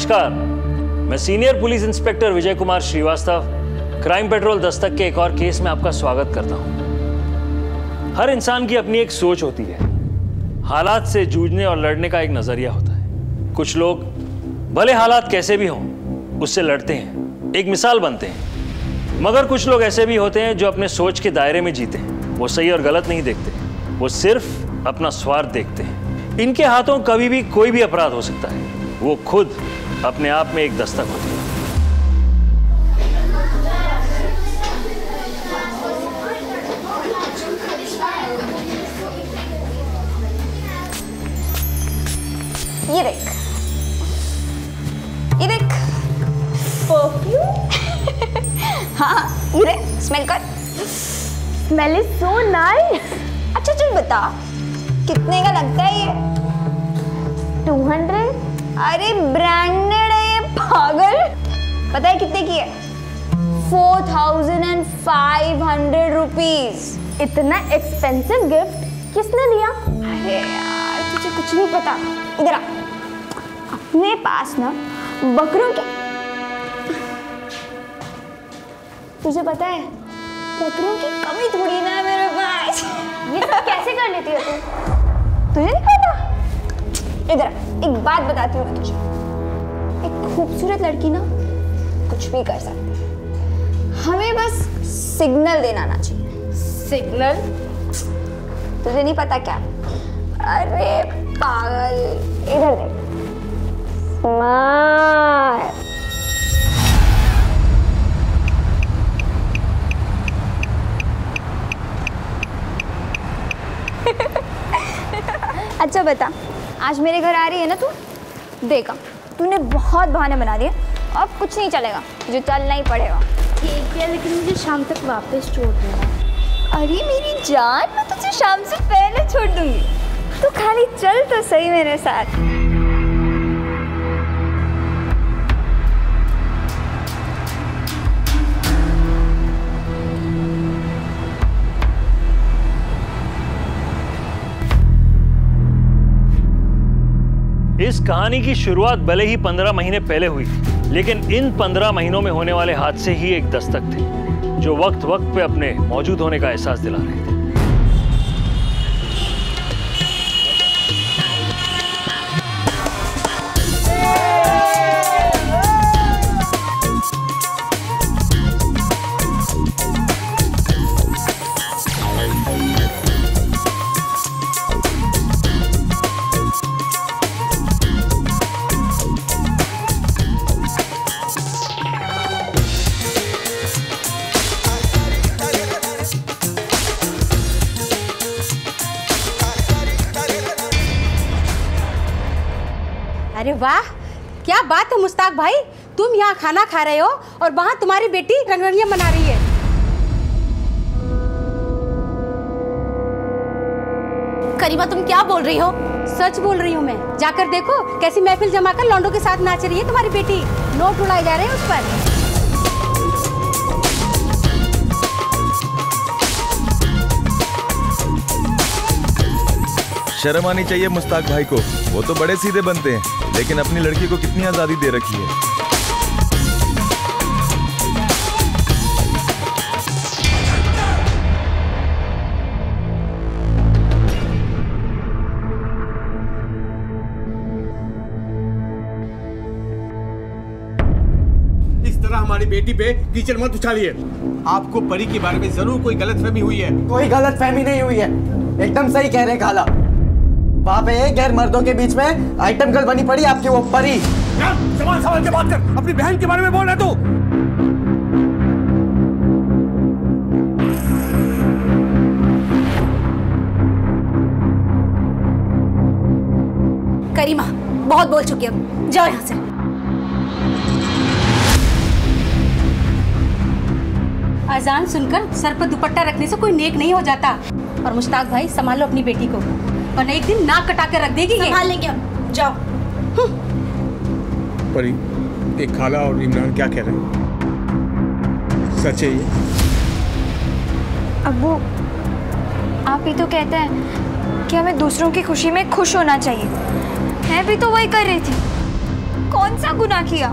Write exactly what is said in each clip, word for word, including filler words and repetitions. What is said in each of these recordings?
नमस्कार, मैं senior police inspector Vijay Kumar Srivastava crime patrol Dastak के एक और केस में आपका स्वागत करता हूं। हर इंसान की अपनी एक सोच होती है, हालात से जूझने और लड़ने का एक नजरिया होता है। कुछ लोग भले हालात कैसे भी हों उससे लड़ते हैं, एक मिसाल बनते हैं, मगर कुछ लोग ऐसे भी होते हैं जो अपने सोच के दायरे में जीते हैं। वो सही और गलत नहीं देखते, वो सिर्फ अपना स्वार्थ देखते हैं। इनके हाथों कभी भी कोई भी अपराध हो सकता है, वो खुद अपने आप में एक दस्तक होती है। ये देख, ये देख परफ्यूम। हाँ, ये देख, स्मेल कर। Smell is so nice. अच्छा चल बता, कितने का लगता है ये? Two hundred? अरे ब्रांडेड है ये, पागल। पता है कितने की है? Four thousand and five hundred rupees. इतना एक्सपेंसिव गिफ्ट किसने दिया? अरे यार तुझे कुछ नहीं पता। इधर आ, अपने पास ना बकरों के, तुझे पता है बकरों की कमी थोड़ी ना है मेरे पास। ये सब कैसे कर लेती है तू? तुझे नहीं पता? इधर एक बात बताती हूँ मैं तुझे, एक खूबसूरत लड़की ना कुछ भी कर सकती है, हमें बस सिग्नल देना आना चाहिए। सिग्नल? तुझे नहीं पता क्या? अरे पागल, इधर देख। स्माइल। अच्छा बता, आज मेरे घर आ रही है ना तू? देखा, तूने बहुत बहाने बना दिए, अब कुछ नहीं चलेगा, तुझे चलना ही पड़ेगा। ठीक है, लेकिन मुझे शाम तक वापस छोड़ देना। अरे मेरी जान, मैं तुझे शाम से पहले छोड़ दूंगी, तू खाली चल तो सही मेरे साथ। इस कहानी की शुरुआत भले ही पंद्रह महीने पहले हुई थी, लेकिन इन पंद्रह महीनों में होने वाले हादसे ही एक दस्तक थे जो वक्त वक्त पे अपने मौजूद होने का एहसास दिला रहे थे। अरे वाह, क्या बात है मुश्ताक भाई, तुम यहाँ खाना खा रहे हो और वहाँ तुम्हारी बेटी रंगरलियां मना रही है। करीमा तुम क्या बोल रही हो? सच बोल रही हूँ मैं, जाकर देखो कैसी महफिल जमाकर लौंडों के साथ नाच रही है तुम्हारी बेटी। नोट उड़ाए जा रहे हैं उस पर। शर्म आनी चाहिए मुश्ताक भाई को, वो तो बड़े सीधे बनते हैं, लेकिन अपनी लड़की को कितनी आजादी दे रखी है। इस तरह हमारी बेटी पे कीचड़ मत उछालिए। आपको परी के बारे में जरूर कोई गलतफहमी हुई है। कोई गलतफहमी नहीं हुई है, एकदम सही कह रहे खाला। वहाँ पे गैर मर्दों के बीच में आइटम गर्ल बनी पड़ी आपकी वो परी। सवाल सवाल के बात कर, अपनी बहन के बारे में बोल रहे तू। करीमा बहुत बोल चुकी है, जाओ यहाँ से। अजान सुनकर सर पर दुपट्टा रखने से कोई नेक नहीं हो जाता। और मुश्ताक भाई संभालो अपनी बेटी को, वरना एक दिन नाक कटा के रख देगी। संभाल लेंगे हम, जाओ। परी, एक खाला और इमरान क्या कह रहे हैं? सच है ये? अब्बू, आप ही तो कहते हैं कि हमें दूसरों की खुशी में खुश होना चाहिए। मैं भी तो वही कर रही थी, कौन सा गुनाह किया?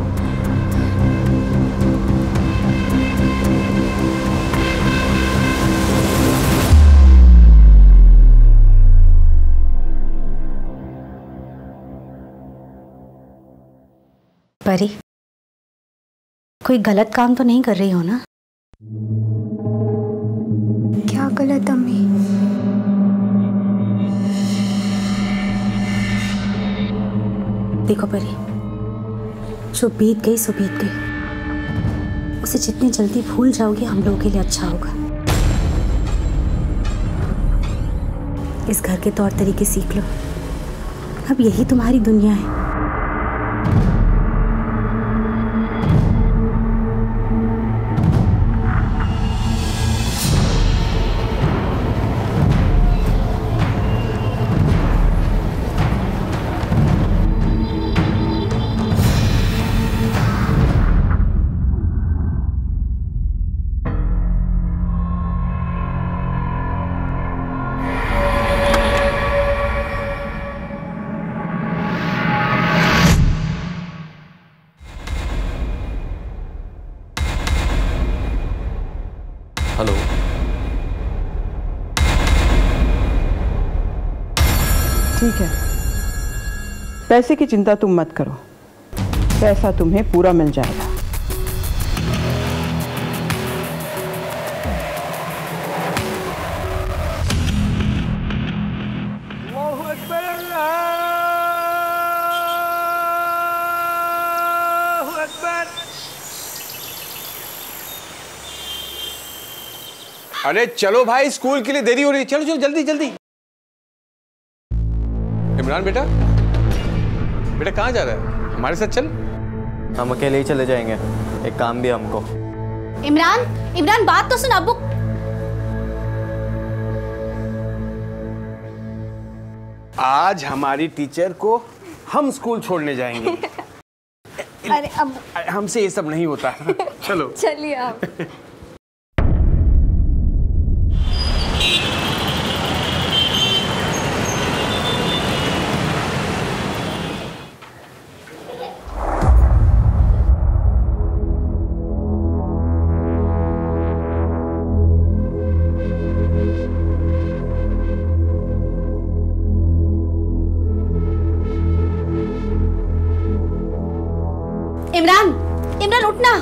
परी, कोई गलत काम तो नहीं कर रही हो ना? क्या गलत अम्मी? देखो परी, जो बीत गई सो बीत गई। उसे जितनी जल्दी भूल जाओगे हम लोगों के लिए अच्छा होगा। इस घर के तौर तरीके सीख लो, अब यही तुम्हारी दुनिया है। हेलो, ठीक है, पैसे की चिंता तुम मत करो, पैसा तुम्हें पूरा मिल जाएगा। अरे चलो भाई, स्कूल के लिए देरी हो रही है। चलो चलो जल्दी जल्दी। इमरान बेटा, बेटा कहाँ जा रहा है? हमारे साथ चल। हम अकेले ही चले जाएंगे, एक काम भी है हमको। इमरान, इमरान बात तो सुन। अबू आज हमारी टीचर को हम स्कूल छोड़ने जाएंगे। अरे अब हमसे ये सब नहीं होता। चलो चलिए आप। इमरान, इमरान उठना।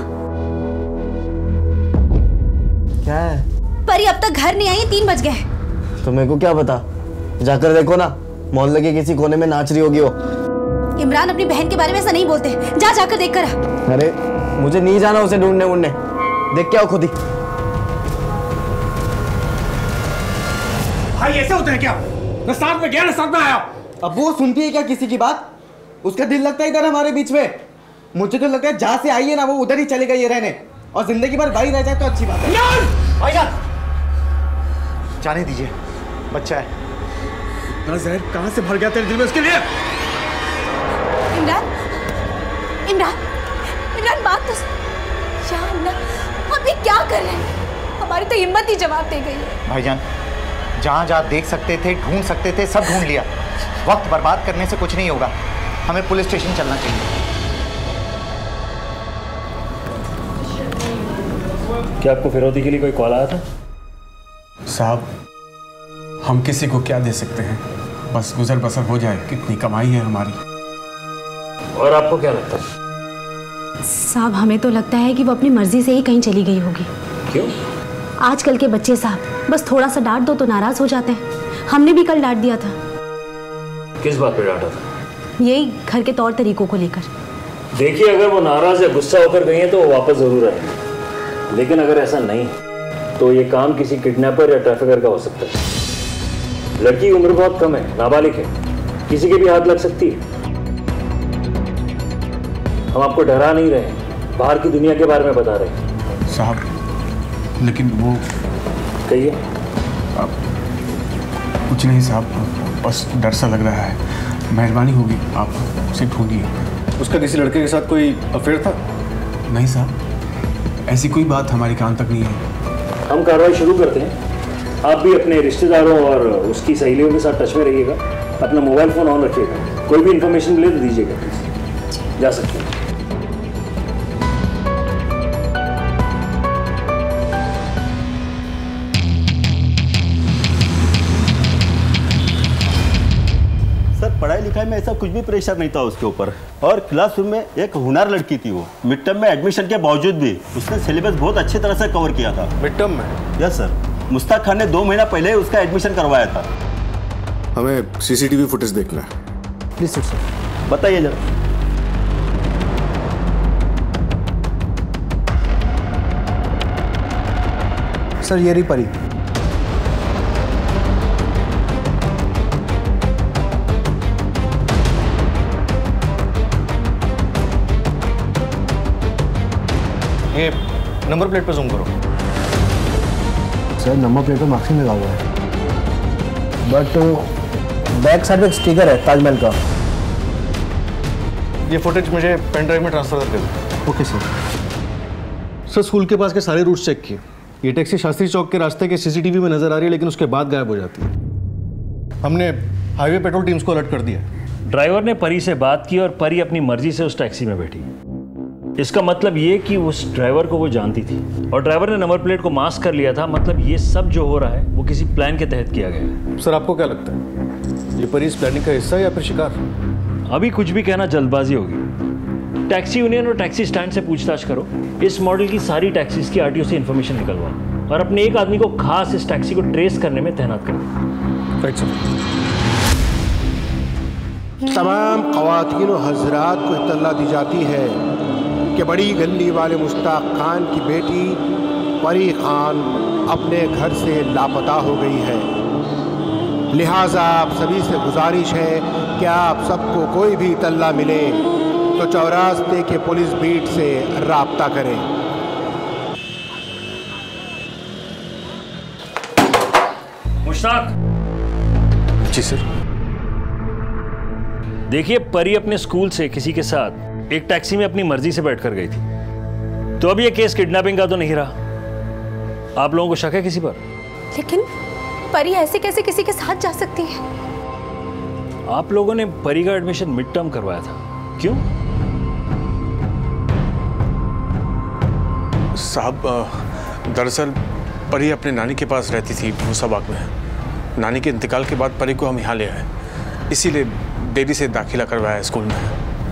क्या है? परी अब तक घर नहीं आई, तीन बज गए। तो मेरे को क्या पता, जाकर देखो ना, मोहल्ले के किसी कोने में नाच रही होगी वो। इमरान, अपनी बहन के बारे में ऐसा नहीं बोलते, जा जाकर देख कर आ। अरे मुझे नहीं जाना उसे ढूंढने वूंढने, देख के आओ खुद ही। भाई ऐसे होता है क्या? मैं साथ में गया ना, साथ में आया। अब वो सुनती है क्या किसी की बात? उसका दिल लगता है इधर हमारे बीच में। मुझे तो लगता है जहां से आई है ना वो उधर ही चले गई है रहने, और जिंदगी भर भाई रह जाए तो अच्छी बात है। भाईजान जाने दीजिए, बच्चा है। इतना जहर कहां से भर गया तेरे दिल में उसके लिए? इमरान, इमरान, इमरान बात तो सुन। या अल्लाह, अब ये क्या कर रहे हैं? हमारी तो हिम्मत ही जवाब दे गई है। भाईजान, जहाँ जहाँ देख सकते थे, ढूंढ सकते थे, सब ढूंढ लिया। वक्त बर्बाद करने से कुछ नहीं होगा, हमें पुलिस स्टेशन चलना चाहिए। क्या आपको फिरौती के लिए कोई कॉल आया था? साहब, हम किसी को क्या दे सकते हैं, बस गुजर बसर हो जाए, कितनी कमाई है हमारी। और आपको क्या लगता है? साहब, हमें तो लगता है कि वो अपनी मर्जी से ही कहीं चली गई होगी। क्यों? आजकल के बच्चे साहब, बस थोड़ा सा डांट दो तो नाराज हो जाते हैं। हमने भी कल डांट दिया था। किस बात पे डांटा था? यही घर के तौर तरीकों को लेकर। देखिए, अगर वो नाराज या गुस्सा होकर गई है तो वो वापस जरूर आएंगे, लेकिन अगर ऐसा नहीं तो ये काम किसी किडनैपर या ट्रैफिकर का हो सकता है। लड़की की उम्र बहुत कम है, नाबालिग है, किसी के भी हाथ लग सकती है। हम आपको डरा नहीं रहे, बाहर की दुनिया के बारे में बता रहे हैं। साहब, लेकिन वो कहिए। आप कुछ नहीं साहब, बस डर सा लग रहा है। मेहरबानी होगी, आप उसे ढूंढिए। उसका किसी लड़के के साथ कोई अफेयर था? नहीं साहब, ऐसी कोई बात हमारे कान तक नहीं है। हम कार्रवाई शुरू करते हैं। आप भी अपने रिश्तेदारों और उसकी सहेलियों के साथ टच में रहिएगा। अपना मोबाइल फ़ोन ऑन रखिएगा, कोई भी इन्फॉर्मेशन मिले तो दीजिएगा। जा सकते हैं। सर पढ़ाई लिखाई में ऐसा कुछ भी प्रेशर नहीं था उसके ऊपर, और क्लासरूम में एक हुनर लड़की थी, वो मिड टर्म में एडमिशन के बावजूद भी उसने सिलेबस बहुत अच्छी तरह से कवर किया था। मिड टर्म में? यस सर, मुश्ताक खान ने दो महीना पहले उसका एडमिशन करवाया था। हमें सीसीटीवी फुटेज देखना है। प्लीज सर, बताइए जरा। सर ये रही परी। ये नंबर प्लेट पर जूम करो। सर नंबर प्लेट पर मार्क्सिंग लगा हुआ है, बट बैक साइड में एक स्टिकर है ताजमहल का। ये फुटेज मुझे पेन ड्राइव में ट्रांसफर करके दो। Okay sir. सर स्कूल के पास के सारे रूट्स चेक किए। ये टैक्सी शास्त्री चौक के रास्ते के सीसीटीवी में नजर आ रही है, लेकिन उसके बाद गायब हो जाती है। हमने हाईवे पेट्रोल टीम्स को अलर्ट कर दिया। ड्राइवर ने परी से बात की और परी अपनी मर्जी से उस टैक्सी में बैठी। इसका मतलब ये कि उस ड्राइवर को वो जानती थी और ड्राइवर ने नंबर प्लेट को मास्क कर लिया था। मतलब ये सब जो हो रहा है वो किसी प्लान के तहत किया गया है। सर आपको क्या लगता है, ये परी इस प्लानिंग का हिस्सा है या फिर शिकार? अभी कुछ भी कहना जल्दबाजी होगी। टैक्सी यूनियन और टैक्सी स्टैंड से पूछताछ करो। इस मॉडल की सारी टैक्सीज की आरटीओ से इंफॉर्मेशन निकलवाओ और अपने एक आदमी को खास इस टैक्सी को ट्रेस करने में तैनात करो। Right sir. तमाम ख़वातीन और हज़रात को इत्तला दी जाती है कि बड़ी गली वाले मुश्ताक खान की बेटी परी खान अपने घर से लापता हो गई है। लिहाजा आप सभी से गुजारिश है कि आप सबको कोई भी इत्तला मिले तो चौरास्ते के पुलिस बीट से राब्ता करें। मुश्ताक। जी सर। देखिए, परी अपने स्कूल से किसी के साथ एक टैक्सी में अपनी मर्जी से बैठकर गई थी, तो अब ये केस किडनैपिंग का तो नहीं रहा। आप लोगों को शक है किसी पर? लेकिन परी ऐसे कैसे किसी के साथ जा सकती है? आप लोगों ने परी का एडमिशन मिड टर्म करवाया था, क्यों? साहब दरअसल परी अपने नानी के पास रहती थी मूसाबाग में। नानी के इंतकाल के बाद परी को हम यहाँ ले आए, इसीलिए देरी से दाखिला करवाया स्कूल में।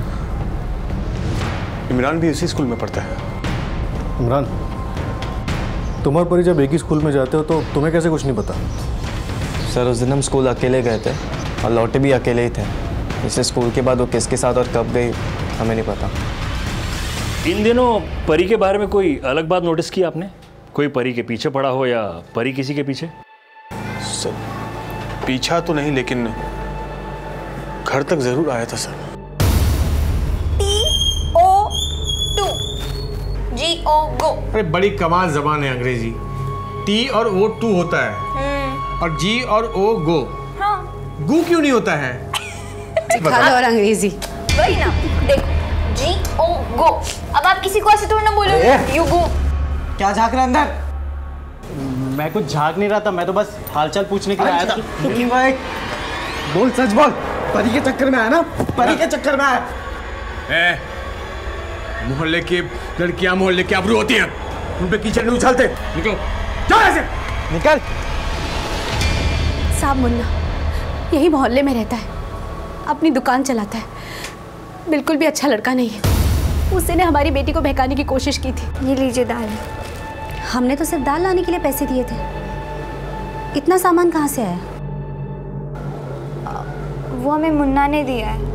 इमरान भी इसी स्कूल में पढ़ता है। इमरान, तुम और परी जब एक ही स्कूल में जाते हो तो तुम्हें कैसे कुछ नहीं पता? सर उस दिन हम स्कूल अकेले गए थे और लौटे भी अकेले ही थे, इसलिए स्कूल के बाद वो किसके साथ और कब गई हमें नहीं पता। इन दिनों परी के बारे में कोई अलग बात नोटिस की आपने? कोई परी के पीछे पड़ा हो या परी किसी के पीछे? सर पीछा तो नहीं, लेकिन घर तक जरूर आया था sir. T O to G O go. अरे बड़ी कमाल जबान है अंग्रेजी। टी और ओ टू होता है और जी और ओ गो। हाँ। गु क्यों नहीं होता है? और अंग्रेजी वही ना, देखो जी ओ गो। अब आप किसी को ऐसे थोड़ा ना बोलो यू गो। क्या झांक रहा अंदर? मैं कुछ झांक नहीं रहा था, मैं तो बस हालचाल पूछने के लिए आया था। भाई बोल, सच बोल। परी के चक्कर में आया ना? परी के चक्कर में आया? ए, मोहल्ले की लड़कियां मोहल्ले की आबरू होती हैं, उन पे कीचड़ नहीं उछालते। निकलो, जाओ ऐसे निकल। साहब मुन्ना यही मोहल्ले में रहता है, अपनी दुकान चलाता है, बिल्कुल भी अच्छा लड़का नहीं है। उसने हमारी बेटी को बहकाने की कोशिश की थी। ये लीजिए दाल। हमने तो सिर्फ दाल लाने के लिए पैसे दिए थे, इतना सामान कहाँ से आया? वो हमें मुन्ना ने दिया है।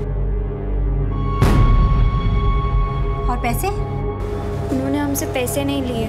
और पैसे? उन्होंने हमसे पैसे नहीं लिए।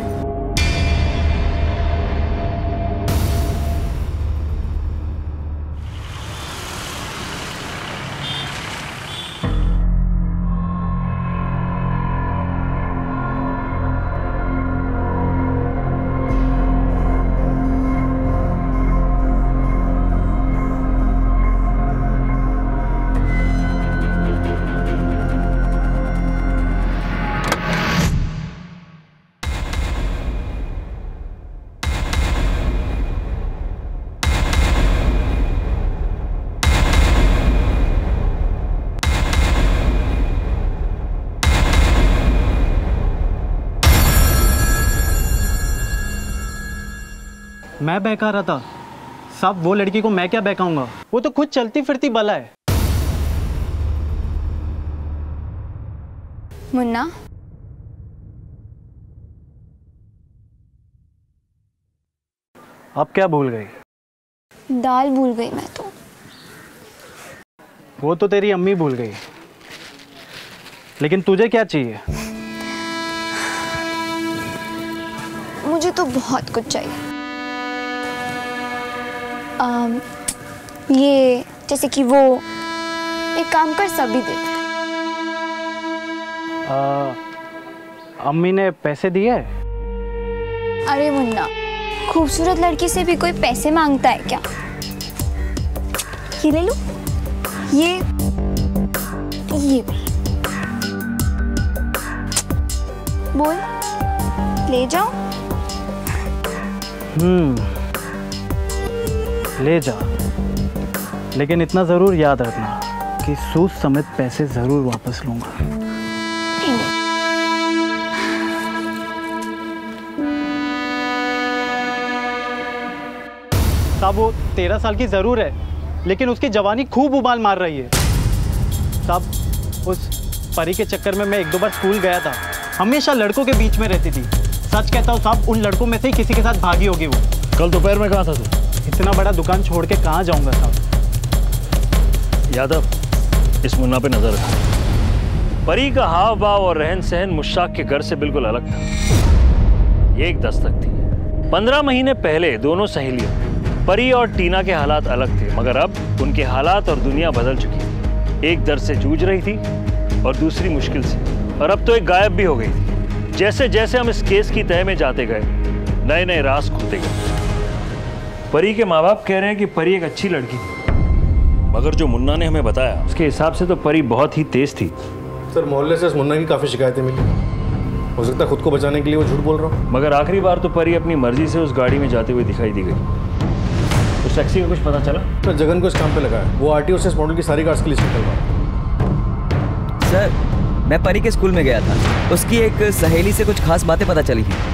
मैं बहका रहा था साहब, वो लड़की को मैं क्या बहकाऊंगा, वो तो खुद चलती फिरती बला है। मुन्ना, अब क्या भूल गई? दाल भूल गई मैं तो। वो तो तेरी अम्मी भूल गई, लेकिन तुझे क्या चाहिए? मुझे तो बहुत कुछ चाहिए। आम, ये जैसे कि वो एक काम कर सभी देते। आ, अम्मी ने पैसे दिए? अरे मुन्ना, खूबसूरत लड़की से भी कोई पैसे मांगता है क्या? ये ले लो, ये ये भी। बोल, ले जाओ। हम्म, ले जा, लेकिन इतना जरूर याद रखना कि सूद समेत पैसे जरूर वापस लूंगा। साहब वो तेरह साल की जरूर है, लेकिन उसकी जवानी खूब उबाल मार रही है। साहब उस परी के चक्कर में मैं एक दो बार स्कूल गया था, हमेशा लड़कों के बीच में रहती थी। सच कहता हूँ साहब, उन लड़कों में से ही किसी के साथ भागी होगी वो। कल दोपहर में कहाँ था तू? इतना बड़ा दुकान छोड़ के कहाँ जाऊंगा साहब? यादव, इस मुन्ना पे नजर रखो। परी का हाव भाव और रहन सहन मुश्ताक के घर से बिल्कुल अलग था। ये एक दस्तक थी। पंद्रह महीने पहले दोनों सहेलियों परी और टीना के हालात अलग थे, मगर अब उनके हालात और दुनिया बदल चुकी है। एक दर्द से जूझ रही थी और दूसरी मुश्किल से, और अब तो एक गायब भी हो गई थी। जैसे जैसे हम इस केस की तह में जाते गए, नए नए राज खुलते गए। परी के माँ बाप कह रहे हैं कि परी एक अच्छी लड़की थी, मगर जो मुन्ना ने हमें बताया उसके हिसाब से तो परी बहुत ही तेज थी। सर, मोहल्ले से इस मुन्ना की काफ़ी शिकायतें मिली। हो सकता है खुद को बचाने के लिए वो झूठ बोल रहा हूँ। मगर आखिरी बार तो परी अपनी मर्जी से उस गाड़ी में जाते हुए दिखाई दी गई। उस टैक्सी का कुछ पता चला? सर, जगन को इस काम पे लगा है। वो आरटीओ से इस मॉडल की सारी कार्स की लिस्ट निकलवा। सर, मैं परी के स्कूल में गया था, उसकी एक सहेली से कुछ खास बातें पता चली थी।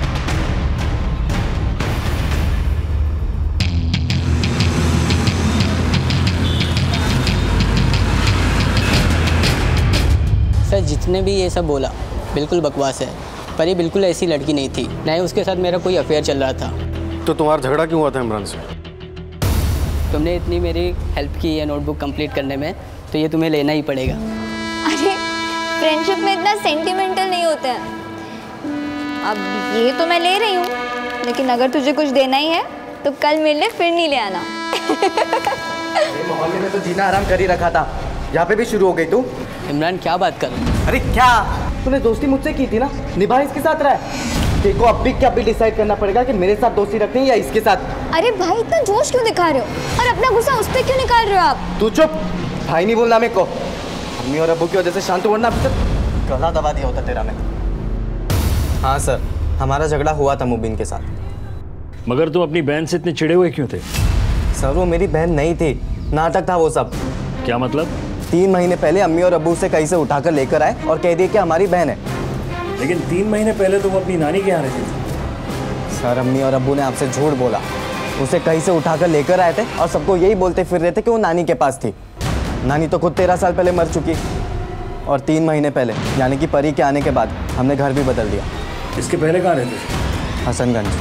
सर, जितने भी ये सब बोला बिल्कुल बकवास है। परी बिल्कुल ऐसी लड़की नहीं थी, ना ही उसके साथ मेरा कोई अफेयर चल रहा था। तो तुम्हारा झगड़ा क्यों हुआ था इमरान से? तुमने इतनी मेरी हेल्प की है नोटबुक कंप्लीट करने में, तो ये तुम्हें लेना ही पड़ेगा। अरे, फ्रेंडशिप में इतना सेंटिमेंटल नहीं होते हैं। अब ये तो मैं ले रही हूँ, लेकिन अगर तुझे कुछ देना ही है तो कल मेरे लिए फिर नहीं ले आना। मोहल्ले में तो जीना आराम कर ही रखा था, यहाँ पे भी शुरू हो गई तू। इमरान, क्या बात कर? अरे क्या, तूने दोस्ती मुझसे की थी ना, निभा इसके साथ रहा है। देखो अब भी क्या भी डिसाइड करना पड़ेगा कि मेरे साथ दोस्ती रखनी है या इसके साथ। अरे भाई, इतना जोश क्यों दिखा रहे हो और अपना गुस्सा उस पर क्यों निकाल रहे हो आप? तू चुप, भाई नहीं बोलना मेरे को। अम्मी और अब्बू की वजह से शांत वरना अभी तक गला दबा दिया होता तेरा मैं। हाँ सर, हमारा झगड़ा हुआ था मुबीन के साथ। मगर तुम अपनी बहन से इतने चिढ़े हुए क्यों थे? सर, वो मेरी बहन नहीं थी, नाटक था वो सब। क्या मतलब? तीन महीने पहले अम्मी और अब्बू से कहीं से उठाकर लेकर आए और कह दिए कि हमारी बहन है। लेकिन तीन महीने पहले तुम अपनी नानी के यहाँ रहती थी। सर, अम्मी और अब्बू ने आपसे झूठ बोला। उसे कहीं से उठाकर लेकर आए थे और सबको यही बोलते फिर रहे थे कि वो नानी के पास थी। नानी तो खुद तेरह साल पहले मर चुकी, और तीन महीने पहले यानी कि परी के आने के बाद हमने घर भी बदल दिया। इसके पहले कहाँ रहते थे? हसनगंज।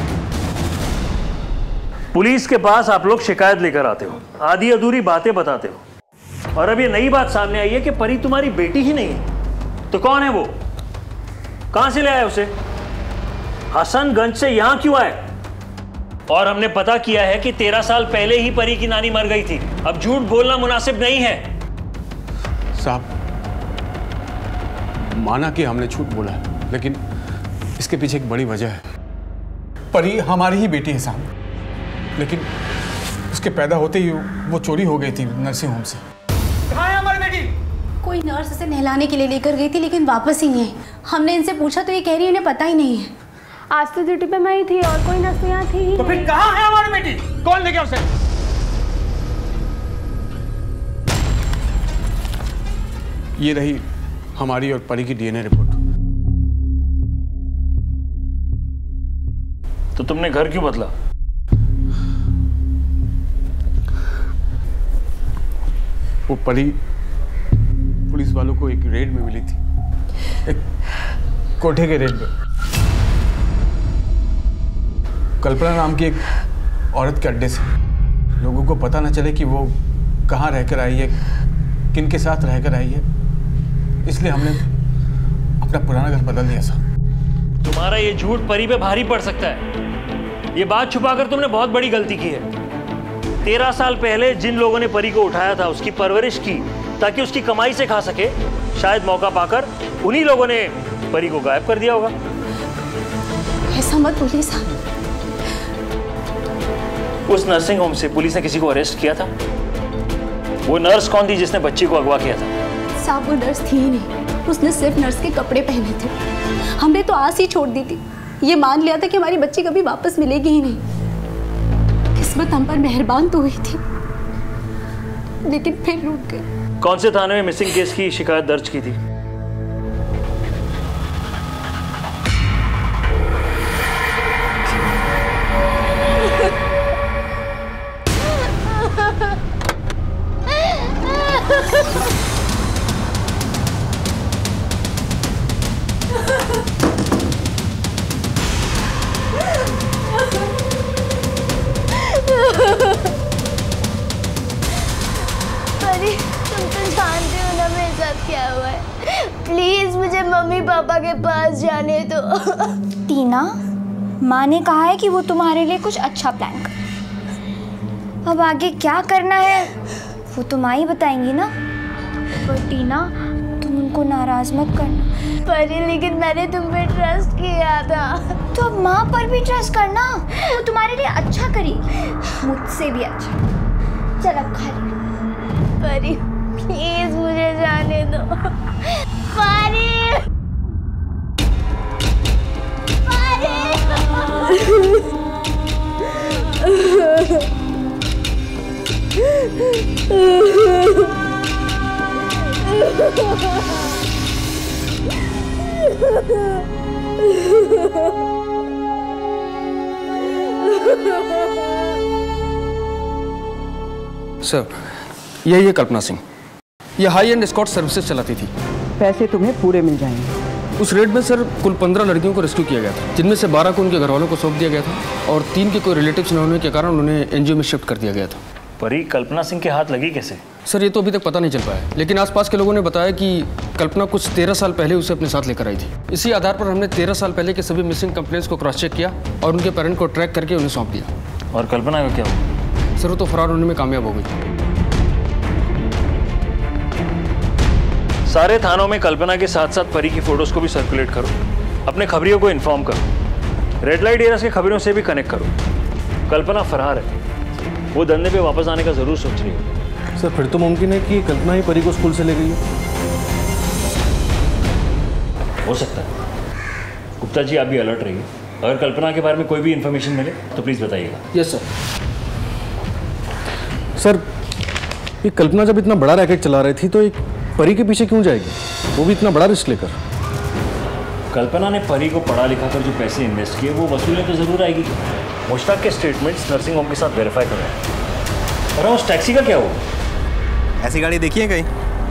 पुलिस के पास आप लोग शिकायत लेकर आते हो, आधी अधूरी बातें बताते हो, और अब ये नई बात सामने आई है कि परी तुम्हारी बेटी ही नहीं है। तो कौन है वो? कहां से ले आए उसे? हसनगंज से यहां क्यों आए? और हमने पता किया है कि तेरह साल पहले ही परी की नानी मर गई थी। अब झूठ बोलना मुनासिब नहीं है। साहब, माना कि हमने झूठ बोला है, लेकिन इसके पीछे एक बड़ी वजह है। परी हमारी ही बेटी है साहब, लेकिन उसके पैदा होते ही वो चोरी हो गई थी नर्सिंग होम से। कहाँ है हमारी बेटी? कोई नर्स इसे नहलाने के लिए लेकर गई थी, लेकिन वापस ही नहीं आई। हमने इनसे पूछा तो ये कह रही है इन्हें पता ही नहीं है। आज तो ड्यूटी पे मैं ही थी और कोई नर्स यहाँ थी ही। तो फिर कहाँ है हमारी बेटी? कौन ले गया उसे? ये रही हमारी और परी की डीएनए रिपोर्ट। तो तुमने घर क्यों बदला? वो परी पुलिस वालों को एक रेड में मिली थी, एक कोठे के रेड में। कल्पना नाम की एक औरत के अड्डे से लोगों को पता न चले कि वो कहाँ रहकर आई है, किन के साथ रहकर आई है, इसलिए हमने अपना पुराना घर बदल दिया साहब। तुम्हारा ये झूठ परी पे भारी पड़ सकता है। ये बात छुपाकर तुमने बहुत बड़ी गलती की है। तेरह साल पहले जिन लोगों ने परी को उठाया था, उसकी परवरिश की ताकि उसकी कमाई से खा सके, शायद मौका पाकर उन्हीं लोगों ने परी को गायब कर दिया होगा। ऐसा मत बोलिए साहब। उस नर्सिंग होम से पुलिस ने किसी को अरेस्ट किया था? वो नर्स कौन थी जिसने बच्ची को अगवा किया था? साहब वो नर्स थी ही नहीं, उसने सिर्फ नर्स के कपड़े पहने थे। हमने तो आस ही छोड़ दी थी, ये मान लिया था कि हमारी बच्ची कभी वापस मिलेगी ही नहीं। किस्मत हम पर मेहरबान तो हुई थी, लेकिन फिर रुक गई। कौन से थाने में मिसिंग केस की शिकायत दर्ज की थी? परी, तुम तो जानते हो ना मेरे साथ क्या हुआ है। प्लीज मुझे मम्मी पापा के पास जाने दो। टीना, माँ ने कहा है कि वो तुम्हारे लिए कुछ अच्छा प्लान कर। अब आगे क्या करना है वो तो माँ ही बताएंगी ना। पर टीना, तुम उनको नाराज मत करना। परी, लेकिन मैंने तुम पे ट्रस्ट किया था। तो अब माँ पर भी ट्रस्ट करना, वो तुम्हारे लिए अच्छा करेगी, मुझसे भी अच्छा। चल अब खा ले। परी प्लीज मुझे जाने दो। परी, सर, यही है कल्पना सिंह। ये हाई एंड एस्कॉर्ट सर्विसेज चलाती थी। पैसे तुम्हें पूरे मिल जाएंगे। उस रेड में सर कुल पंद्रह लड़कियों को रेस्क्यू किया गया था, जिनमें से बारह को उनके घर वालों को सौंप दिया गया था और तीन के कोई रिलेटिव्स न होने के कारण उन्हें एनजीओ में शिफ्ट कर दिया गया था। परी कल्पना सिंह के हाथ लगी कैसे? सर ये तो अभी तक पता नहीं चल पाया, लेकिन आसपास के लोगों ने बताया कि कल्पना कुछ तेरह साल पहले उसे अपने साथ लेकर आई थी। इसी आधार पर हमने तेरह साल पहले के सभी मिसिंग कंप्लेंट्स को क्रॉस चेक किया और उनके पेरेंट को ट्रैक करके उन्हें सौंप दिया। और कल्पना का क्या हुआ? सर वो तो फरार होने में कामयाब हो गई। सारे थानों में कल्पना के साथ साथ परी की फोटोज को भी सर्कुलेट करो, अपने खबरियों को इन्फॉर्म करो, रेड लाइट एरियाज के खबरों से भी कनेक्ट करो। कल्पना फरार है, वो धंधे पे वापस आने का जरूर सोच रही है। सर फिर तो मुमकिन है कि कल्पना ही परी को स्कूल से ले गई है। हो सकता है। गुप्ता जी आप भी अलर्ट रहिए, अगर कल्पना के बारे में कोई भी इंफॉर्मेशन मिले तो प्लीज बताइएगा। Yes sir. सर ये कल्पना जब इतना बड़ा रैकेट चला रही थी तो एक परी के पीछे क्यों जाएगी, वो भी इतना बड़ा रिस्क लेकर? कल्पना ने परी को पढ़ा लिखा कर जो पैसे इन्वेस्ट किए वो वसूलने तो जरूर आएगी। मुश्ताक के स्टेटमेंट्स नर्सिंग होम के साथ वेरीफाई करें। और उस टैक्सी का क्या हुआ? ऐसी गाड़ी देखी है कहीं?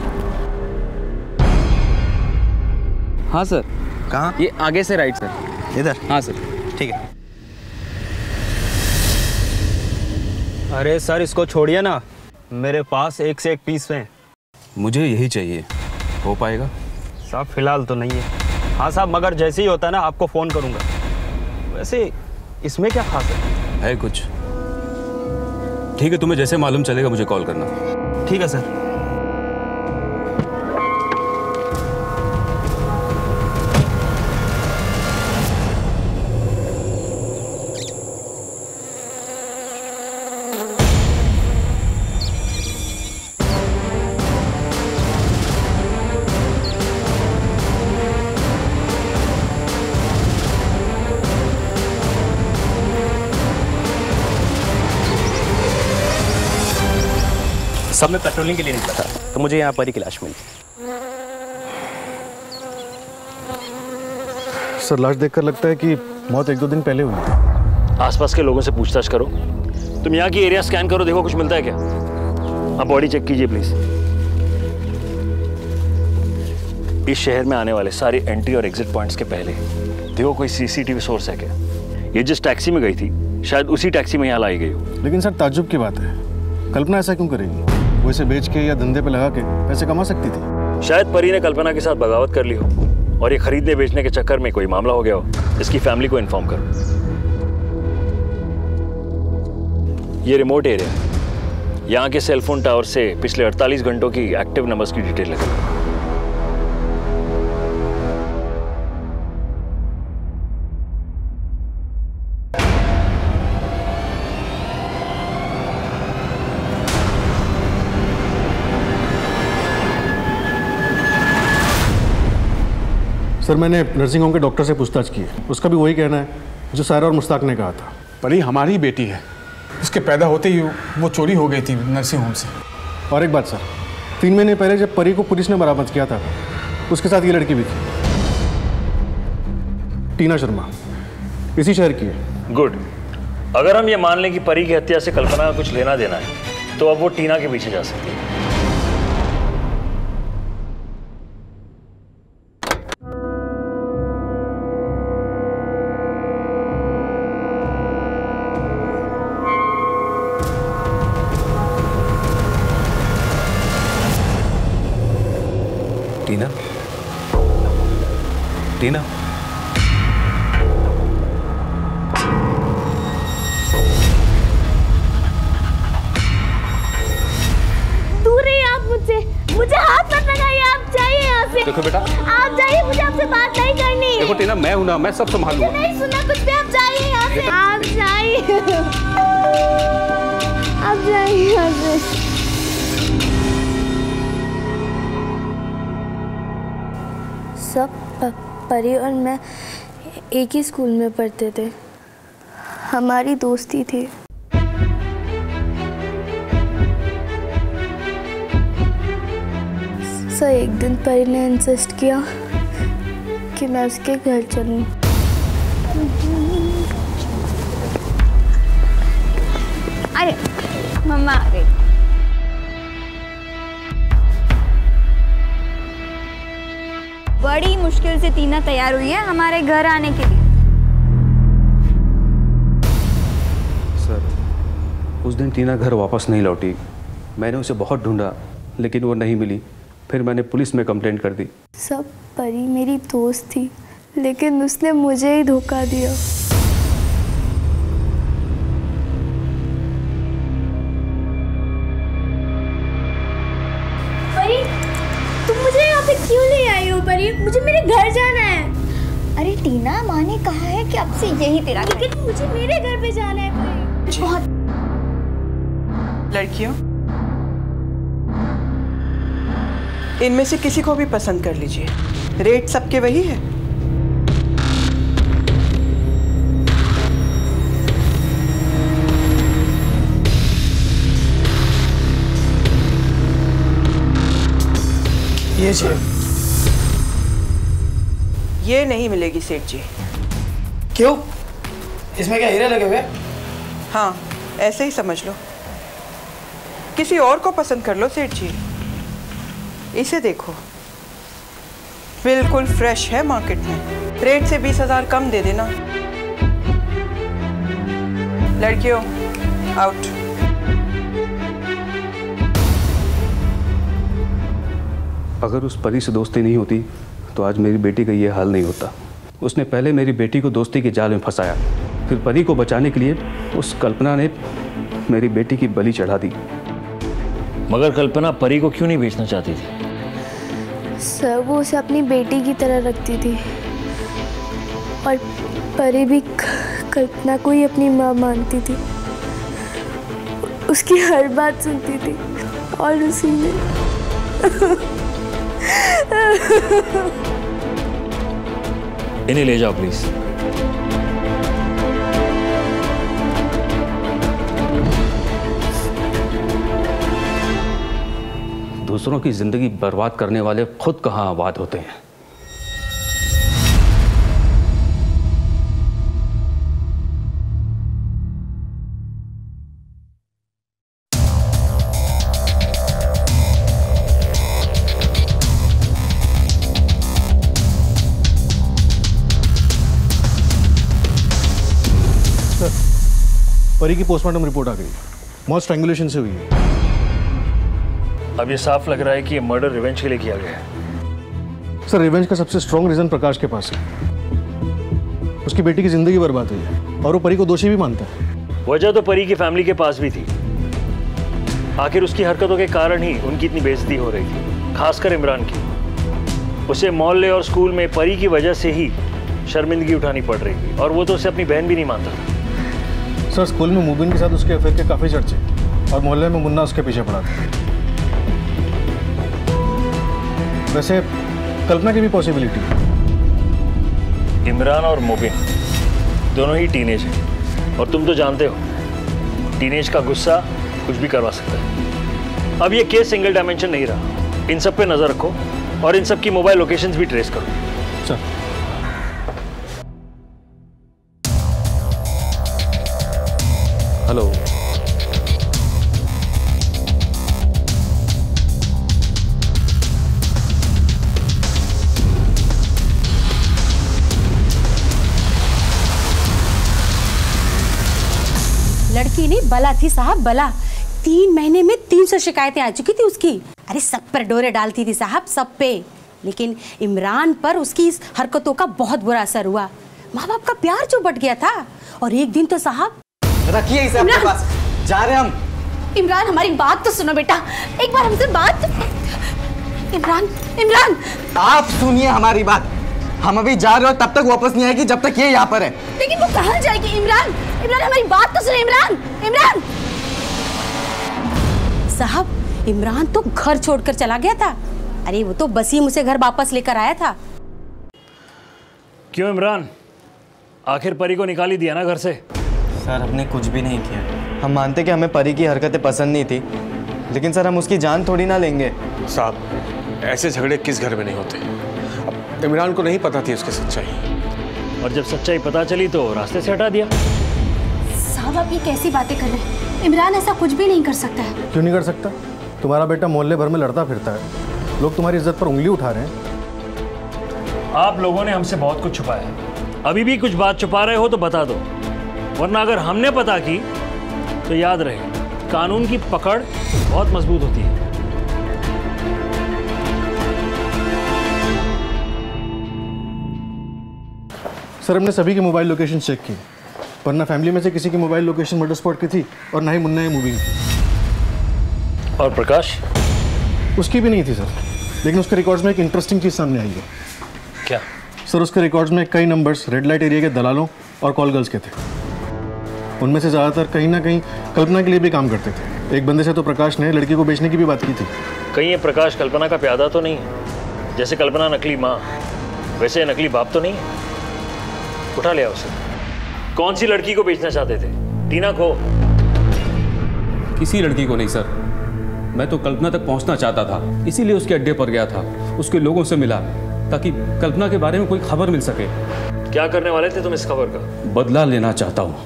हाँ सर। कहाँ? ये आगे से राइट सर। इधर? हाँ सर। ठीक है। अरे सर इसको छोड़िए ना, मेरे पास एक से एक पीस हैं। मुझे यही चाहिए, हो पाएगा? साहब फिलहाल तो नहीं है। हाँ साहब, मगर जैसे ही होता है ना आपको फ़ोन करूँगा। वैसे इसमें क्या खास है? है कुछ। ठीक है, तुम्हें जैसे मालूम चलेगा मुझे कॉल करना। ठीक है सर। सब मैं पेट्रोलिंग के लिए निकला था तो मुझे यहाँ परी की लाश मिली। सर लाश देखकर लगता है कि मौत एक दो दिन पहले हुई। आसपास के लोगों से पूछताछ करो। तुम यहाँ की एरिया स्कैन करो, देखो कुछ मिलता है क्या। आप बॉडी चेक कीजिए प्लीज। इस शहर में आने वाले सारे एंट्री और एग्जिट पॉइंट्स के पहले देखो कोई सीसीटीवी सोर्स है क्या? ये जिस टैक्सी में गई थी शायद उसी टैक्सी में यहाँ लाई गई हो। लेकिन सर ताज्जुब की बात है, कल्पना ऐसा क्यों करेगी? वो इसे बेच के या धंधे पे लगा के पैसे कमा सकती थी। शायद परी ने कल्पना के साथ बगावत कर ली हो और ये खरीदने बेचने के चक्कर में कोई मामला हो गया हो। इसकी फैमिली को इन्फॉर्म करो। ये रिमोट एरिया है, यहाँ के सेलफोन टावर से पिछले अड़तालीस घंटों की एक्टिव नंबर्स की डिटेल लगी। सर मैंने नर्सिंग होम के डॉक्टर से पूछताछ की है, उसका भी वही कहना है जो सायरा और मुश्ताक ने कहा था। परी हमारी ही बेटी है, उसके पैदा होते ही वो चोरी हो गई थी नर्सिंग होम से। और एक बात सर, तीन महीने पहले जब परी को पुलिस ने बरामद किया था उसके साथ ये लड़की भी थी, टीना शर्मा, इसी शहर की है। गुड। अगर हम ये मान लें कि परी की हत्या से कल्पना का कुछ लेना देना है तो अब वो टीना के पीछे जा सकती है। टीना, टीना, दूर रहिए आप मुझसे, मुझे हाथ मत लगाइए, आप जाइए यहाँ से। देखो बेटा, आप जाइए, मुझे आपसे बात नहीं करनी। देखो टीना, मैं हूं ना, मैं सब संभालूंगा। मुझे नहीं सुनना कुछ भी, आप जाइए यहाँ से, आप जाइए, आप जाइए यहाँ से। सब परी और मैं एक ही स्कूल में पढ़ते थे, हमारी दोस्ती थी। सर एक दिन परी ने इंसिस्ट किया कि मैं उसके घर चलूं। अरे मम्मा आ गई। बड़ी मुश्किल से टीना तैयार हुई है हमारे घर आने के लिए। सर उस दिन टीना घर वापस नहीं लौटी, मैंने उसे बहुत ढूंढा लेकिन वो नहीं मिली, फिर मैंने पुलिस में कंप्लेंट कर दी। सब परी मेरी दोस्त थी लेकिन उसने मुझे ही धोखा दिया। परी तुम मुझे यहाँ पे क्यों ले आई हो? परी मुझे मेरे घर जाना है। अरे टीना, माँ ने कहा है कि अब से यही तेरा घर। लेकिन मुझे मेरे घर पे जाना है परी। बहुत लड़कियों, इनमें से किसी को भी पसंद कर लीजिए, रेट सबके वही है। ये जी, ये नहीं मिलेगी सेठ जी। क्यों? इसमें क्या हीरे लगे हुए? हाँ, ऐसे ही समझ लो। किसी और को पसंद कर लो सेठ जी। इसे देखो, बिल्कुल फ्रेश है मार्केट में, रेट से बीस हजार कम दे देना। लड़कियों आउट। अगर उस परी से दोस्ती नहीं होती तो आज मेरी बेटी का ये हाल नहीं होता। उसने पहले मेरी बेटी को दोस्ती के जाल में फंसाया, फिर परी को बचाने के लिए उस कल्पना ने मेरी बेटी की बलि चढ़ा दी। मगर कल्पना परी को क्यों नहीं बेचना चाहती थी? सर वो उसे अपनी बेटी की तरह रखती थी और परी भी कल्पना को ही अपनी माँ मानती थी, उसकी हर बात सुनती थी और उसी ने इन्हें ले जाओ प्लीज। दूसरों की जिंदगी बर्बाद करने वाले खुद कहाँ आबाद होते हैं। सर, परी की पोस्टमार्टम रिपोर्ट आ गई। मौत स्ट्रैंगुलेशन से हुई है। अब ये साफ लग रहा है कि ये मर्डर रिवेंज के लिए किया गया है। सर, रिवेंज का सबसे स्ट्रॉन्ग रीजन प्रकाश के पास है। उसकी बेटी की जिंदगी बर्बाद हुई है और वो परी को दोषी भी मानता है। वजह तो परी की फैमिली के पास भी थी। आखिर उसकी हरकतों के कारण ही उनकी इतनी बेइज्जती हो रही थी, खासकर इमरान की। उसे मोहल्ले और स्कूल में परी की वजह से ही शर्मिंदगी उठानी पड़ रही थी, और वो तो उसे अपनी बहन भी नहीं मानता था। सर, स्कूल में मुबिन के साथ उसके अफेयर के काफ़ी चर्चे, और मोहल्ले में मुन्ना उसके पीछे पड़ा था। वैसे कल्पना की भी पॉसिबिलिटी। इमरान और मुबिन दोनों ही टीनेज हैं, और तुम तो जानते हो टीनेज का गुस्सा कुछ भी करवा सकता है। अब ये केस सिंगल डायमेंशन नहीं रहा। इन सब पे नजर रखो और इन सब की मोबाइल लोकेशंस भी ट्रेस करो। सर, हेलो, लड़की नहीं बला थी साहब, बला। तीन महीने में तीन सौ शिकायतें आ चुकी थी उसकी। अरे सब पर डोरे डालती थी साहब, सब पे। लेकिन इमरान पर उसकी इस हरकतों का बहुत बुरा असर हुआ। माँ बाप का प्यार जो बट गया था। और एक दिन तो साहब, रखिए इसे अपने पास, जा रहे हम। इमरान, हमारी बात तो सुनो बेटा, एक बार हमसे बात। इमरान, इमरान, आप सुनिए हमारी बात। हम अभी जा रहे हो, तब तक वापस नहीं आएगी जब तक ये यहाँ पर है। लेकिन वो कहाँ जाएगी? इमरान, इमरान, हमारी बात तो सुनो। इमरान, इमरान साहब, इमरान तो घर छोड़कर चला गया था। अरे वो तो वसीम उसे घर वापस लेकर आया था। क्यों इमरान, आखिर परी को निकाल ही दिया ना घर से? सर, हमने कुछ भी नहीं किया। हम मानते कि हमें परी की हरकतें पसंद नहीं थी, लेकिन सर हम उसकी जान थोड़ी ना लेंगे। साहब, ऐसे झगड़े किस घर में नहीं होते। अब इमरान को नहीं पता थी उसकी सच्चाई, और जब सच्चाई पता चली तो रास्ते से हटा दिया। साहब, आप ये कैसी बातें कर रहे हैं? इमरान ऐसा कुछ भी नहीं कर सकता है। क्यों नहीं कर सकता? तुम्हारा बेटा मोहल्ले भर में लड़ता फिरता है, लोग तुम्हारी इज्जत पर उंगली उठा रहे हैं। आप लोगों ने हमसे बहुत कुछ छुपाया है। अभी भी कुछ बात छुपा रहे हो तो बता दो, वरना अगर हमने पता की तो याद रहे, कानून की पकड़ बहुत मजबूत होती है। सर, हमने सभी की मोबाइल लोकेशन चेक की, वरना फैमिली में से किसी की मोबाइल लोकेशन मर्डर स्पॉट की थी, और ना ही मुन्ना या मुबीन की। और प्रकाश? उसकी भी नहीं थी सर, लेकिन उसके रिकॉर्ड्स में एक इंटरेस्टिंग चीज़ सामने आई है। क्या? सर, उसके रिकॉर्ड्स में कई नंबर्स रेड लाइट एरिया के दलालों और कॉल गर्ल्स के थे। उनमें से ज़्यादातर कहीं ना कहीं कल्पना के लिए भी काम करते थे। एक बंदे से तो प्रकाश ने लड़की को बेचने की भी बात की थी। कहीं ये प्रकाश कल्पना का प्यादा तो नहीं है? जैसे कल्पना नकली माँ, वैसे नकली बाप तो नहीं है? उठा लिया उसे। कौन सी लड़की को बेचना चाहते थे? टीना को? किसी लड़की को नहीं सर, मैं तो कल्पना तक पहुंचना चाहता था, इसीलिए उसके अड्डे पर गया था, उसके लोगों से मिला ताकि कल्पना के बारे में कोई खबर मिल सके। क्या करने वाले थे तुम इस खबर का? बदला लेना चाहता हूँ।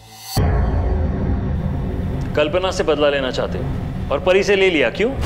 कल्पना से बदला लेना चाहते हो, और परी से ले लिया, क्यों?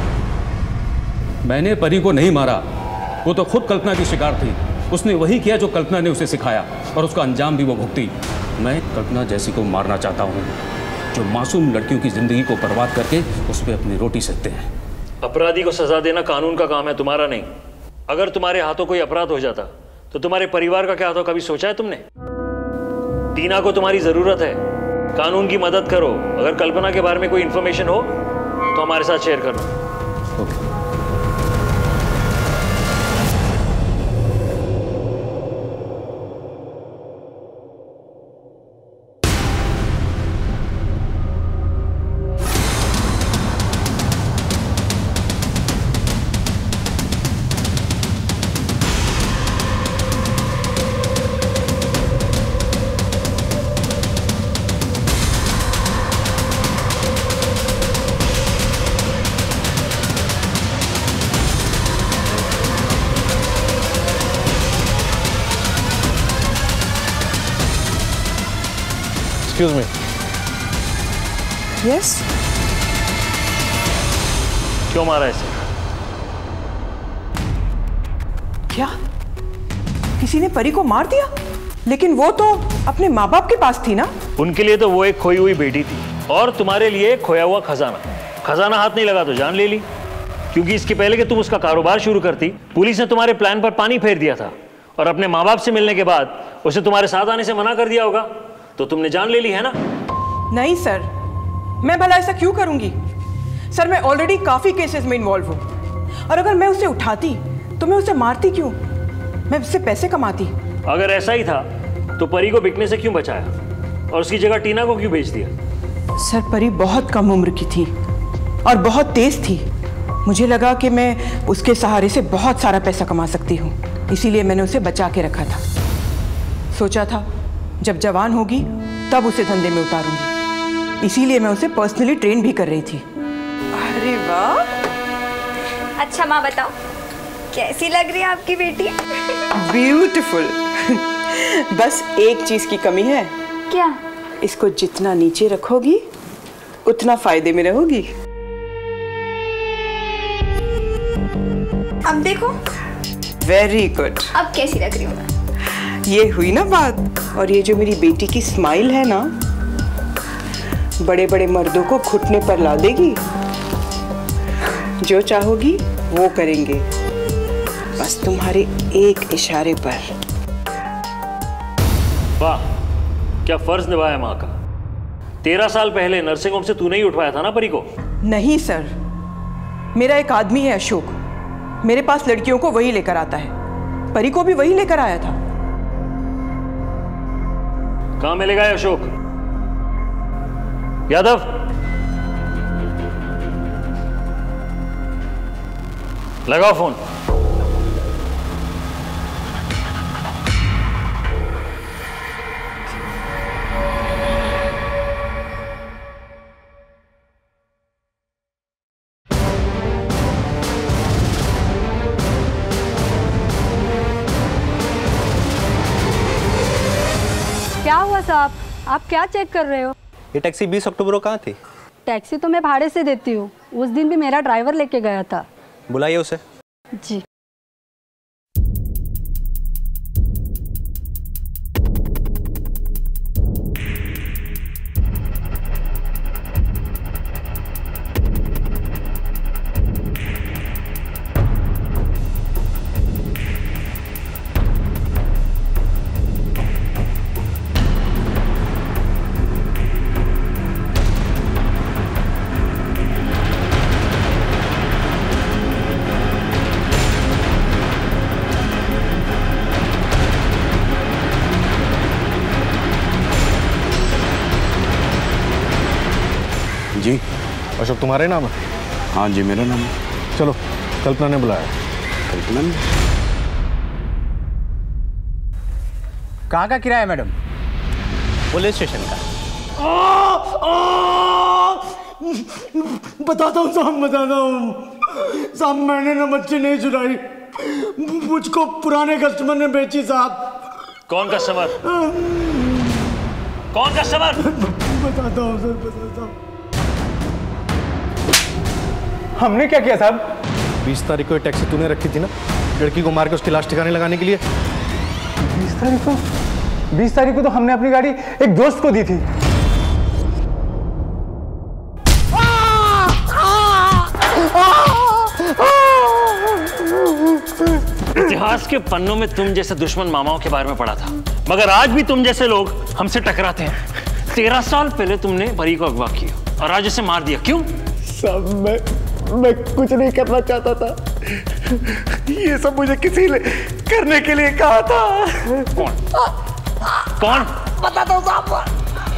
मैंने परी को नहीं मारा, वो तो खुद कल्पना की शिकार थी। उसने वही किया जो कल्पना ने उसे सिखाया, और उसका अंजाम भी वो भुगती। मैं कल्पना जैसी को मारना चाहता हूँ, जो मासूम लड़कियों की जिंदगी को बर्बाद करके उस पर अपनी रोटी सेकते हैं। अपराधी को सजा देना कानून का काम है, तुम्हारा नहीं। अगर तुम्हारे हाथों कोई अपराध हो जाता तो तुम्हारे परिवार का क्या होता, कभी सोचा है तुमने? टीना को तुम्हारी जरूरत है, कानून की मदद करो। अगर कल्पना के बारे में कोई इंफॉर्मेशन हो तो हमारे साथ शेयर करना। ओके। Excuse me. Yes? क्यों मारा इसे? क्या? किसी ने परी को मार दिया? लेकिन वो तो अपने माँ बाप के पास थी ना। उनके लिए तो वो एक खोई हुई बेटी थी और तुम्हारे लिए एक खोया हुआ खजाना। खजाना हाथ नहीं लगा तो जान ले ली, क्योंकि इसके पहले कि तुम उसका कारोबार शुरू करती पुलिस ने तुम्हारे प्लान पर पानी फेर दिया था और अपने माँ बाप से मिलने के बाद उसे तुम्हारे साथ आने से मना कर दिया होगा, तो तुमने जान ले ली है ना। नहीं सर, मैं भला ऐसा क्यों करूंगी। सर मैं ऑलरेडी काफी केसेस में इन्वॉल्व हूँ और अगर मैं उसे उठाती तो मैं उसे मारती क्यों, मैं उससे पैसे कमाती। अगर ऐसा ही था तो परी को बिकने से क्यों बचाया और उसकी जगह टीना को क्यों बेच दिया। सर परी बहुत कम उम्र की थी और बहुत तेज थी। मुझे लगा कि मैं उसके सहारे से बहुत सारा पैसा कमा सकती हूँ, इसीलिए मैंने उसे बचा के रखा था। सोचा था जब जवान होगी तब उसे धंधे में उतारूंगी, इसीलिए मैं उसे पर्सनली ट्रेन भी कर रही थी। अरे वाह। अच्छा माँ बताओ, कैसी लग रही है आपकी बेटी? ब्यूटीफुल। बस एक चीज की कमी है। क्या? इसको जितना नीचे रखोगी उतना फायदे में रहोगी। अब देखो। Very good. अब कैसी लग रही हूँ मैं? ये हुई ना बात। और ये जो मेरी बेटी की स्माइल है ना, बड़े बड़े मर्दों को घुटने पर ला देगी। जो चाहोगी वो करेंगे, बस तुम्हारे एक इशारे पर। वाह, क्या फर्ज निभाया माँ का। तेरह साल पहले नर्सिंग होम से तूने ही उठवाया था ना परी को? नहीं सर, मेरा एक आदमी है अशोक, मेरे पास लड़कियों को वही लेकर आता है। परी को भी वही लेकर आया था। कहाँ मिलेगा अशोक? यादव, लगाओ फोन। क्या हुआ साहब, आप क्या चेक कर रहे हो? ये टैक्सी बीस अक्टूबर को कहाँ थी? टैक्सी तो मैं भाड़े से देती हूँ, उस दिन भी मेरा ड्राइवर लेके गया था। बुलाइए उसे। जी। जी, अशोक तुम्हारे नाम है? हाँ जी मेरा नाम है। चलो, कल्पना ने बुलाया। कल्पना ने? कहाँ का किराया मैडम? पुलिस स्टेशन का। आ, आ, बताता हूँ साहब, बताता हूँ साहब, मैंने ना मच्छी नहीं चुराई, मुझको पुराने कस्टमर ने बेची साहब। कौन कस्टमर? कौन कस्टमर? बताता हूँ सर, बताता हूँ। हमने क्या किया साहब? बीस तारीख को टैक्सी तूने रखी थी ना, लड़की को मार के उसकी लाश ठिकाने लगाने के लिए। बीस तारीख को? बीस तारीख को तो हमने अपनी गाड़ी एक दोस्त को दी थी। इतिहास के पन्नों में तुम जैसे दुश्मन मामाओं के बारे में पढ़ा था, मगर आज भी तुम जैसे लोग हमसे टकराते हैं। तेरह साल पहले तुमने परी को अगवा किया और आज उसे मार दिया, क्यों? सब मैं मैं कुछ नहीं करना चाहता था, ये सब मुझे किसी ने करने के लिए कहा था। कौन? कौन? बताता हूँ साहब।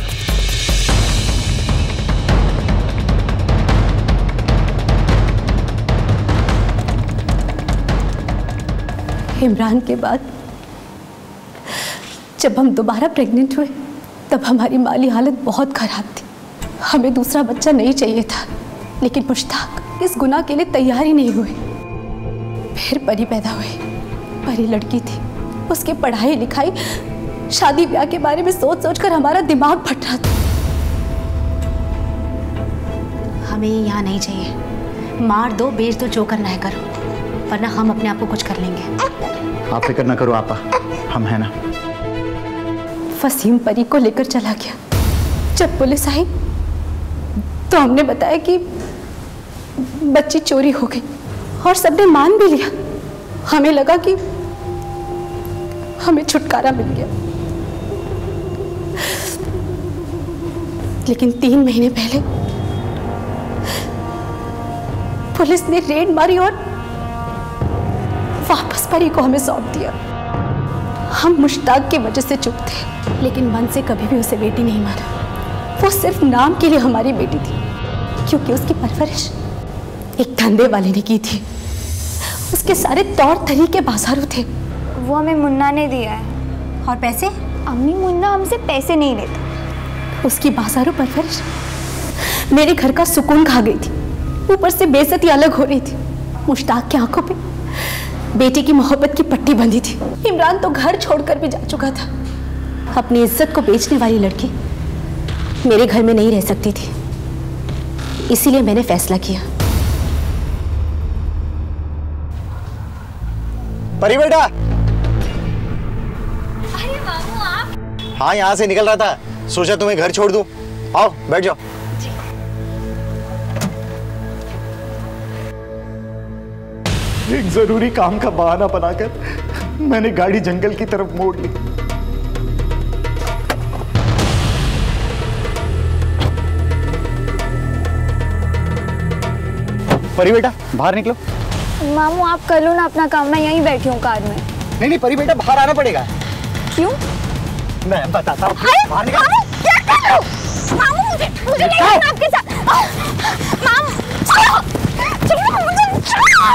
इमरान के बाद जब हम दोबारा प्रेग्नेंट हुए तब हमारी माली हालत बहुत खराब थी। हमें दूसरा बच्चा नहीं चाहिए था, लेकिन मुश्ताक इस गुनाह के लिए तैयार ही नहीं हुए। फिर परी पैदा हुई। परी लड़की थी, उसके पढ़ाई लिखाई शादी ब्याह के बारे में सोच सोच कर हमारा दिमाग फट रहा था। हमें यहाँ नहीं चाहिए, मार दो, बेच दो, जो करना है करो, वरना हम अपने आप को कुछ कर लेंगे। आप फिक्र ना करो आपा, हम है ना। वसीम परी को लेकर चला गया। जब पुलिस आई तो हमने बताया कि बच्ची चोरी हो गई और सबने मान भी लिया। हमें लगा कि हमें छुटकारा मिल गया, लेकिन तीन महीने पहले पुलिस ने रेड मारी और वापस परी को हमें सौंप दिया। हम मुश्ताक की वजह से चुप थे, लेकिन मन से कभी भी उसे बेटी नहीं माना। वो सिर्फ नाम के लिए हमारी बेटी थी, क्योंकि उसकी परवरिश एक धंधे वाले ने की थी। उसके सारे तौर तरीके बाजारू थे। वो हमें मुन्ना ने दिया है। और पैसे? अम्मी, मुन्ना हमसे पैसे नहीं लेता। उसकी बाजारू परवरिश मेरे घर का सुकून खा गई थी, ऊपर से बेइज्जती अलग हो रही थी। मुश्ताक की आंखों पे बेटी की मोहब्बत की पट्टी बंधी थी। इमरान तो घर छोड़कर भी जा चुका था। अपनी इज्जत को बेचने वाली लड़की मेरे घर में नहीं रह सकती थी, इसीलिए मैंने फैसला किया। परी बेटा। अरे मामू आप? हाँ, यहाँ से निकल रहा था, सोचा तुम्हें घर छोड़ दूं। आओ बैठ जाओ। एक जरूरी काम का बहाना बनाकर मैंने गाड़ी जंगल की तरफ मोड़ ली। परी बेटा बाहर निकलो। मामू आप कर लो ना अपना काम, मैं यहीं बैठी हूँ कार में। नहीं नहीं परी बेटा, बाहर आना पड़ेगा। क्यों? मैं बताता हूँ। बाहर निकल। मामू क्या कर रहे हो? मामू मुझे मुझे नहीं जाना आपके साथ। मामू छोड़ो, छोड़ो मुझे, छोड़ो।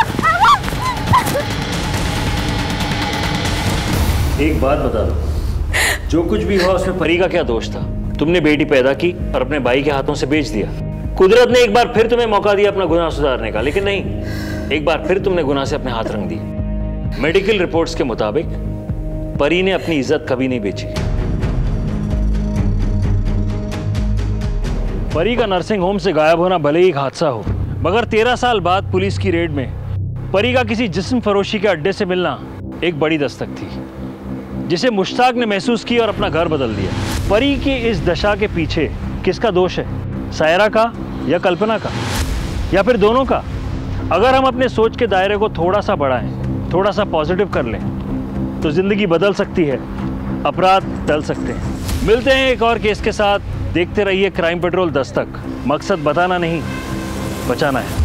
एक बात बता दो, जो कुछ भी हुआ उसमें परी का क्या दोष था? तुमने बेटी पैदा की और अपने भाई के हाथों से बेच दिया। कुदरत ने एक बार फिर तुम्हें मौका दिया अपना गुनाह सुधारने का, लेकिन नहीं, एक बार फिर तुमने गुनाह से अपने हाथ रंग दिए। मेडिकल रिपोर्ट्स के मुताबिक परी ने अपनी इज्जत कभी नहीं बेची। परी का नर्सिंग होम से गायब होना भले ही एक हादसा हो, मगर तेरह साल बाद पुलिस की रेड में परी का किसी जिस्म फरोशी के अड्डे से मिलना एक बड़ी दस्तक थी, जिसे मुश्ताक ने महसूस की और अपना घर बदल दिया। परी की इस दशा के पीछे किसका दोष है? सायरा का या कल्पना का, या फिर दोनों का? अगर हम अपने सोच के दायरे को थोड़ा सा बढ़ाएं, थोड़ा सा पॉजिटिव कर लें, तो जिंदगी बदल सकती है, अपराध टल सकते हैं। मिलते हैं एक और केस के साथ। देखते रहिए क्राइम पेट्रोल दस्तक। मकसद बताना नहीं, बचाना है।